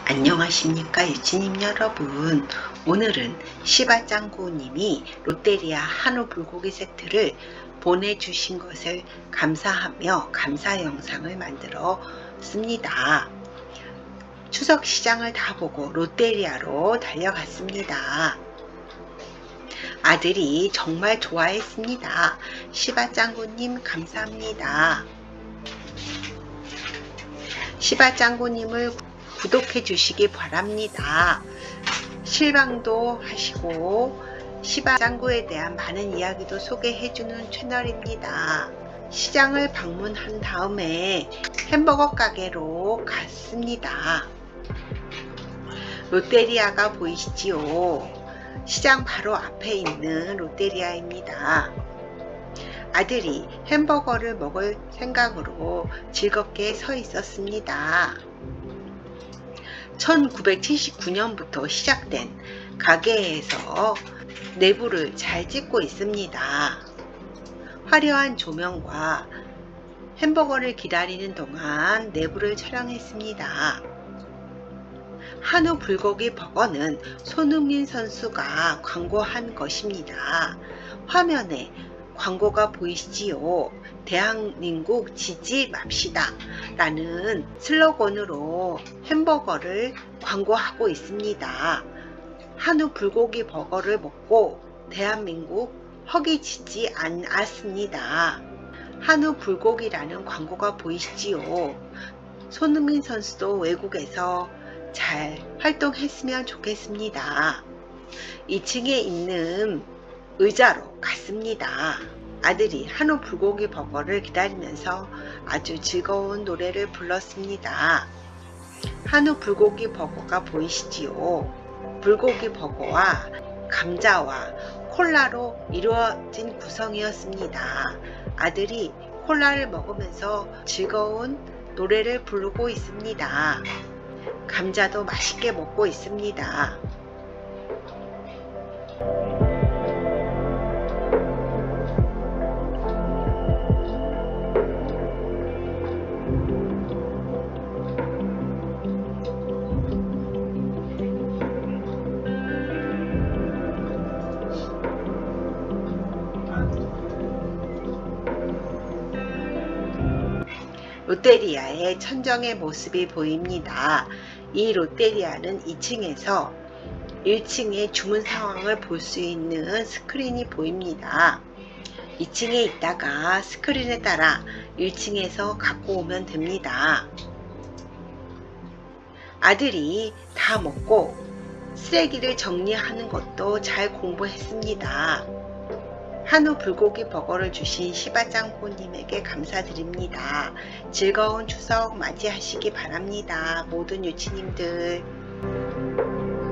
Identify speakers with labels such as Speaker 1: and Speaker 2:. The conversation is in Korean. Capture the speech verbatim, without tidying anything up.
Speaker 1: 안녕하십니까 유치님 여러분. 오늘은 시바짱구님이 롯데리아 한우 불고기 세트를 보내주신 것을 감사하며 감사 영상을 만들었습니다. 추석 시장을 다 보고 롯데리아로 달려갔습니다. 아들이 정말 좋아했습니다. 시바짱구님 감사합니다. 시바짱구님을 구독해 주시기 바랍니다. 실방도 하시고 시바짱구에 대한 많은 이야기도 소개해주는 채널입니다. 시장을 방문한 다음에 햄버거 가게로 갔습니다. 롯데리아가 보이시지요? 시장 바로 앞에 있는 롯데리아입니다. 아들이 햄버거를 먹을 생각으로 즐겁게 서 있었습니다. 천구백칠십구 년부터 시작된 가게에서 내부를 잘 찍고 있습니다. 화려한 조명과 햄버거를 기다리는 동안 내부를 촬영했습니다. 한우 불고기 버거는 손흥민 선수가 광고한 것입니다. 화면에 광고가 보이시지요? 대한민국 지지 맙시다 라는 슬로건으로 햄버거를 광고하고 있습니다. 한우 불고기 버거를 먹고 대한민국 허기지지 않았습니다. 한우 불고기라는 광고가 보이시지요? 손흥민 선수도 외국에서 잘 활동했으면 좋겠습니다. 이 층에 있는 의자로 갔습니다. 아들이 한우 불고기 버거를 기다리면서 아주 즐거운 노래를 불렀습니다. 한우 불고기 버거가 보이시지요? 불고기 버거와 감자와 콜라로 이루어진 구성이었습니다. 아들이 콜라를 먹으면서 즐거운 노래를 부르고 있습니다. 감자도 맛있게 먹고 있습니다. 롯데리아의 천정의 모습이 보입니다. 이 롯데리아는 이 층에서 일 층의 주문 상황을 볼 수 있는 스크린이 보입니다. 이 층에 있다가 스크린에 따라 일 층에서 갖고 오면 됩니다. 아들이 다 먹고 쓰레기를 정리하는 것도 잘 공부했습니다. 한우 불고기 버거를 주신 시바짱구님에게 감사드립니다. 즐거운 추석 맞이하시기 바랍니다. 모든 유치님들.